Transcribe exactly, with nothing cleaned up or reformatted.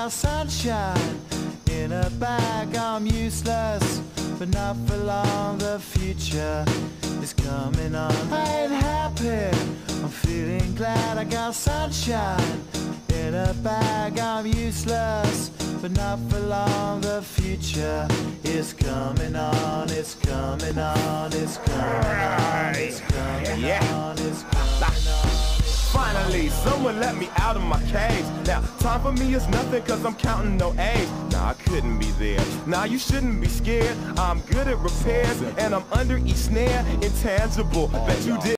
got sunshine in a bag. I'm useless, but not for long. The future is coming on. I ain't happy, I'm feeling glad. I got sunshine in a bag. I'm useless, but not for long. The future is coming on. It's coming on. It's coming on. It's coming on. It's coming on. Finally, someone let me out of my cage. Now, time for me is nothing cause I'm counting no A's. Nah, I couldn't be there. Nah, you shouldn't be scared. I'm good at repairs and I'm under each snare. Intangible, bet you did.